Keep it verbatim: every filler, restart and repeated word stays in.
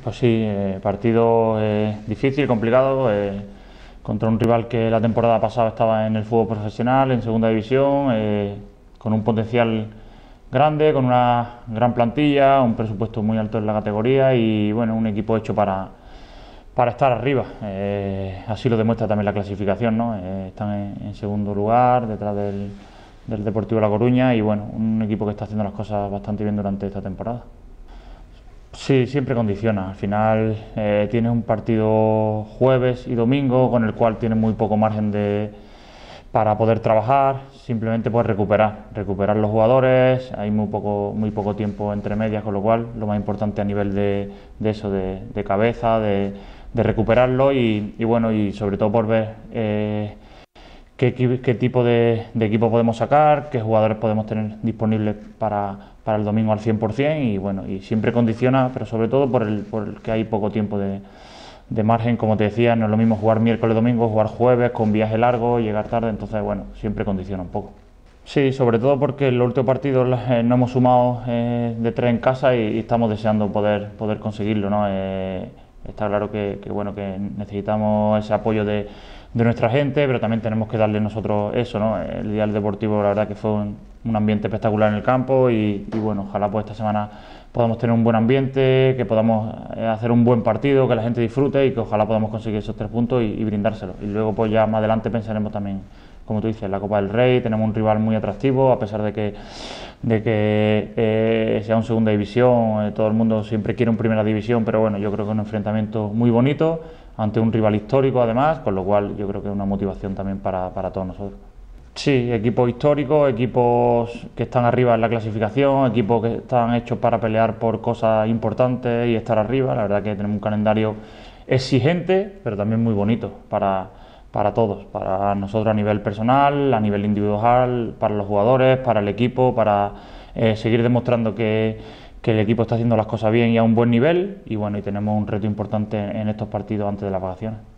Pues sí, eh, partido eh, difícil, complicado, eh, contra un rival que la temporada pasada estaba en el fútbol profesional, en segunda división, eh, con un potencial grande, con una gran plantilla, un presupuesto muy alto en la categoría y bueno, un equipo hecho para, para estar arriba. Eh, así lo demuestra también la clasificación, ¿no? Eh, están en, en segundo lugar, detrás del, del Deportivo La Coruña y bueno, un equipo que está haciendo las cosas bastante bien durante esta temporada. Sí, siempre condiciona. Al final eh, tienes un partido jueves y domingo con el cual tienes muy poco margen de, para poder trabajar. Simplemente puedes recuperar, recuperar los jugadores. Hay muy poco, muy poco tiempo entre medias, con lo cual lo más importante a nivel de, de eso, de, de cabeza, de, de recuperarlo y, y bueno, y sobre todo por ver eh, qué, qué tipo de, de equipo podemos sacar, qué jugadores podemos tener disponibles para, para el domingo al cien por cien y bueno, y siempre condiciona, pero sobre todo por el, por el que hay poco tiempo de, de margen, como te decía, no es lo mismo jugar miércoles, domingo, jugar jueves con viaje largo, llegar tarde, entonces bueno, siempre condiciona un poco. Sí, sobre todo porque en los últimos partidos eh, no hemos sumado eh, de tres en casa y, y estamos deseando poder, poder conseguirlo, ¿no? Eh, está claro que, que, bueno, que necesitamos ese apoyo de, de nuestra gente, pero también tenemos que darle nosotros eso, ¿no? El día del Deportivo, la verdad que fue un, un ambiente espectacular en el campo y, y bueno, ojalá pues esta semana podamos tener un buen ambiente, que podamos hacer un buen partido, que la gente disfrute y que ojalá podamos conseguir esos tres puntos y, y brindárselos. Y luego pues ya más adelante pensaremos también, como tú dices, en la Copa del Rey. Tenemos un rival muy atractivo, a pesar de que, de que eh, sea un segunda división, eh, todo el mundo siempre quiere un primera división, pero bueno, yo creo que es un enfrentamiento muy bonito, ante un rival histórico además, con lo cual yo creo que es una motivación también para, para todos nosotros. Sí, equipos históricos, equipos que están arriba en la clasificación, equipos que están hechos para pelear por cosas importantes y estar arriba. La verdad que tenemos un calendario exigente, pero también muy bonito para, para todos, para nosotros a nivel personal, a nivel individual, para los jugadores, para el equipo, para eh, seguir demostrando que, que el equipo está haciendo las cosas bien y a un buen nivel. Y bueno, y tenemos un reto importante en estos partidos antes de las vacaciones.